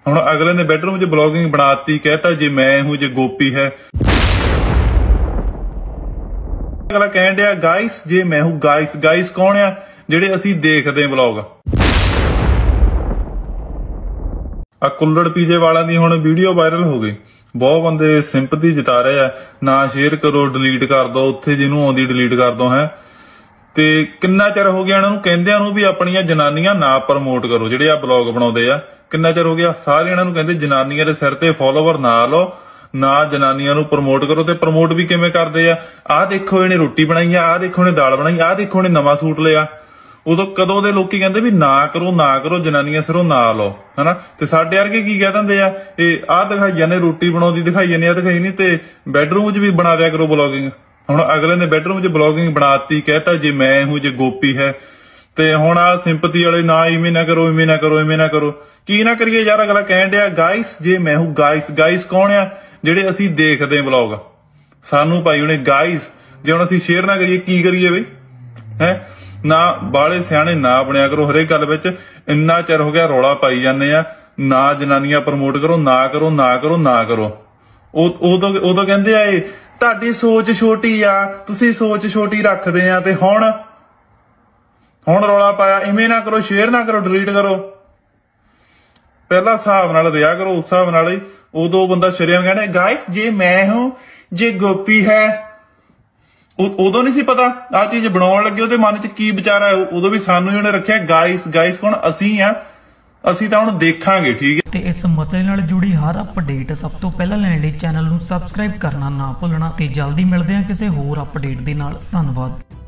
ਹੁਣ ਅਗਲੇ ਨੇ ਬੈਡਰੂਮ 'ਚ ਬਲੌਗਿੰਗ ਬਣਾਤੀ, कहता जे मैं हूं जे गोपी है। अगला कहन दिया गाइस जे मैं हूं गाइस। गाइस कौन आ? ਜਿਹੜੇ ਅਸੀਂ ਦੇਖਦੇ ਬਲੌਗ। ਆ ਕੁੱਲੜ ਪੀਜੇ ਵਾਲਿਆਂ ਦੀ ਹੁਣ ਵੀਡੀਓ ਵਾਇਰਲ ਹੋ ਗਈ, ਬਹੁਤ ਬੰਦੇ ਸਿੰਪਥੀ ਜਿਤਾ ਰਹੇ ਆ। ਨਾ ਸ਼ੇਅਰ ਕਰੋ, ਡਿਲੀਟ ਕਰ ਦੋ, ਉੱਥੇ ਜਿਹਨੂੰ ਆਉਂਦੀ ਡਿਲੀਟ ਕਰ ਦੋ ਹੈ। ਤੇ ਕਿੰਨਾ ਚਿਰ ਹੋ ਗਿਆ ਇਹਨਾਂ ਨੂੰ ਕਹਿੰਦਿਆਂ ਨੂੰ ਵੀ ਆਪਣੀਆਂ ਜਨਾਨੀਆਂ ਨਾ ਪ੍ਰਮੋਟ ਕਰੋ, ਜਿਹੜੇ ਆ ਬਲੌਗ ਬਣਾਉਂਦੇ ਆ। ਕਿੰਨਾ ਚਿਰ ਹੋ ਗਿਆ ਸਾਰੇ ਇਹਨਾਂ ਨੂੰ ਕਹਿੰਦੇ ਜਨਾਨੀਆਂ ਦੇ ਸਿਰ ਤੇ ਫੋਲੋਵਰ ਨਾ ਲਓ, ਨਾ ਜਨਾਨੀਆਂ ਨੂੰ ਪ੍ਰਮੋਟ ਕਰੋ। ਤੇ ਪ੍ਰਮੋਟ ਵੀ ਕਿਵੇਂ ਕਰਦੇ ਆ? ਆਹ ਦੇਖੋ ਇਹਨੇ ਰੋਟੀ ਬਣਾਈ ਆ, ਆਹ ਦੇਖੋ ਇਹਨੇ ਦਾਲ ਬਣਾਈ, ਆਹ ਦੇਖੋ ਇਹਨੇ ਨਵਾਂ ਸੂਟ ਲਿਆ। ਉਦੋਂ ਕਦੋਂ ਦੇ ਲੋਕੀ ਕਹਿੰਦੇ ਵੀ ਨਾ ਕਰੋ ਨਾ ਕਰੋ, ਜਨਾਨੀਆਂ ਸਿਰੋਂ ਨਾ ਲਓ, ਹਨਾ। ਤੇ ਸਾਡੇ ਵਰਗੇ ਕੀ ਕਹਿ ਦਿੰਦੇ ਆ, ਇਹ ਆਹ ਦਿਖਾਈ ਜਾਂਦੇ ਰੋਟੀ ਬਣਾਉਂਦੀ ਦਿਖਾਈ ਜਾਂਦੀ, ਆ ਦਿਖਾਈ ਨਹੀਂ, ਤੇ ਬੈਡਰੂਮ 'ਚ ਵੀ ਬਣਾ ਦਿਆ ਕਰੋ ਬਲੌਗਿੰਗ। ਹੁਣ ਅਗਲੇ ਨੇ ਬੈਡਰੂਮ 'ਚ ਬਲੌਗਿੰਗ ਬਣਾਤੀ, कहता जे मैं हूं जे गोपी है। ਤੇ ਹੁਣ ਆ ਸਿੰਪਥੀ ਵਾਲੇ ਨਾ ਇਵੇਂ ਨਾ ਕਰੋ, ਇਵੇਂ ਨਾ ਕਰੋ, ਇਵੇਂ ਨਾ ਕਰੋ। ਕੀ ਨਾ ਕਰੀਏ ਯਾਰ? ਅਗਲਾ ਕਹਿਣ ਡਿਆ ਗਾਇਸ ਜੇ ਮੈਂ ਹੂੰ ਗਾਇਸ। ਗਾਇਸ ਕੌਣ ਆ? ਜਿਹੜੇ ਅਸੀਂ ਦੇਖਦੇ ਬਲੌਗ। ਸਾਨੂੰ ਭਾਈ ਉਹਨੇ ਗਾਇਸ, ਜੇ ਹੁਣ ਅਸੀਂ ਸ਼ੇਅਰ ਨਾ ਕਰੀਏ ਕੀ ਕਰੀਏ ਬਈ? ਹੈ ਨਾ ਬਾਲੇ ਸਿਆਣੇ ਨਾ ਬਣਿਆ ਕਰੋ ਹਰੇਕ ਗੱਲ ਵਿੱਚ। ਇੰਨਾ ਚਿਰ ਹੋ ਗਿਆ ਰੌਲਾ ਪਾਈ ਜਾਂਦੇ ਆ, ਨਾ ਜਨਾਨੀਆਂ ਪ੍ਰਮੋਟ ਕਰੋ, ਨਾ ਕਰੋ ਨਾ ਕਰੋ ਨਾ ਕਰੋ। ਉਦੋਂ ਕਹਿੰਦੇ ਆ ਇਹ ਤੁਹਾਡੀ ਸੋਚ ਛੋਟੀ ਆ, ਤੁਸੀਂ ਸੋਚ ਛੋਟੀ ਰੱਖਦੇ ਆ। ਤੇ ਹੁਣ ਰੌਲਾ ਪਾਇਆ ਇਵੇਂ ਨਾ ਕਰੋ, ਸ਼ੇਅਰ ਨਾ ਕਰੋ, ਡਿਲੀਟ ਕਰੋ। ਪਹਿਲਾਂ ਹਿਸਾਬ ਨਾਲ ਰਿਹਾ ਕਰੋ, ਉਸ ਹਿਸਾਬ ਨਾਲ ਹੀ। ਉਦੋਂ ਬੰਦਾ ਸ਼ਰੇਆਮ ਕਹਿੰਦਾ ਗਾਇਸ ਜੇ ਮੈਂ ਹੂੰ ਜੇ ਗੋਪੀ ਹੈ। ਉਦੋਂ ਨਹੀਂ ਸੀ ਪਤਾ ਆਹ ਚੀਜ਼ ਬਣਾਉਣ ਲੱਗੇ ਉਹਦੇ ਮਨ 'ਚ ਕੀ ਵਿਚਾਰਾ। ਉਦੋਂ ਵੀ ਸਾਨੂੰ ਹੀ ਉਹਨੇ ਰੱਖਿਆ ਗਾਇਸ। ਗਾਇਸ ਕੌਣ? ਅਸੀਂ ਆ, ਅਸੀਂ ਤਾਂ ਹੁਣ ਦੇਖਾਂਗੇ, ਠੀਕ ਹੈ। ਤੇ ਇਸ ਮਸਲੇ ਨਾਲ ਜੁੜੀ ਹਰ ਅਪਡੇਟ ਸਭ ਤੋਂ ਪਹਿਲਾਂ ਲੈਣ ਲਈ ਚੈਨਲ ਨੂੰ ਸਬਸਕ੍ਰਾਈਬ ਕਰਨਾ ਨਾ ਭੁੱਲਣਾ। ਤੇ ਜਲਦੀ ਮਿਲਦੇ ਹਾਂ ਕਿਸੇ ਹੋਰ ਅਪਡੇਟ ਦੇ ਨਾਲ। ਧੰਨਵਾਦ।